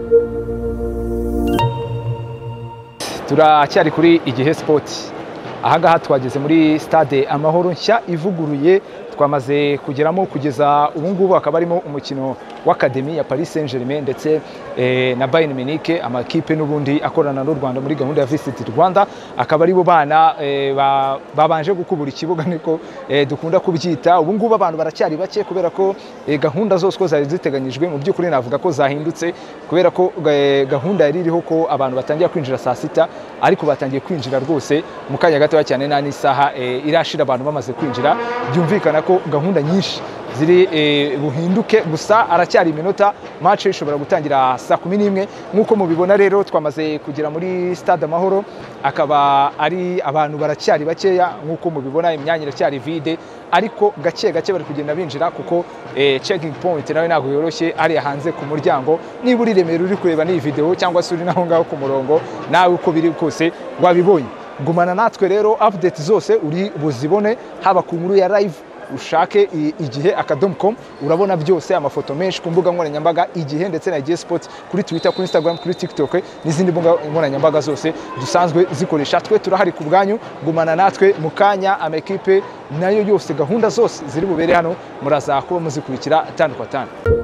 turacyari kuri Igihe Sport. Ahangaha twageze muri stade Amahoro nshya ivuguruye, twamaze kugeramo kugeza ubu ngubu akaba arimo umukino w'Academy ya Paris Saint-Germain ndetse na Bayern Munich, amakipe n'ubundi akorana n'u Rwanda muri gahunda ya Visit Rwanda. Akaba ari bo bana babanje gukubura ikibuga niko dukunda kubyita. Ubu ngubu abantu baracyari bake kubera ko gahunda zose ko zari ziteganyijwe mu by'ukuri navuga ko zahindutse, kubera ko gahunda yari iriho ko abantu batangiye kwinjira saa sita, ariko batangiye kwinjira rwose mu kanya gato cyane nani saha irashira abantu bamaze kwinjira. Byumvikana ko gahunda nyinshi ziri buhinduke, gusa aracyari iminota match ishobora gutangira saa 11. Nkuko mubibona rero twamaze kugera muri stade Amahoro, akaba ari abantu baracyari bakeya. Nkuko mubibona imyanya iracyari vide, ariko gake gake bari kugenda binjira kuko checking point nawe ntago yoroshye ari hanze ku muryango. Niba uri Remera uri kureba ni video cyangwa se uri naho ngaho ku murongo, nawe uko biri kose wabibonye. Gumana natwe rero, update zose uri buzibone haba ku nkuru ya live ushake igihe.com, urabona byose, amafoto menshi ku mbuga nkoranyambaga Igihe ndetse na Igihe Sport kuri Twitter, kuri Instagram, kuri TikTok n'izindi mbuga nkoranyambaga zose dusanzwe zikoresha. Twe turahari ku bwanyu, gumana natwe mu kanya. Amakipe nayo yose gahunda zose ziri bubere hano muraza kuba muzikurikira tanu kwa tanu.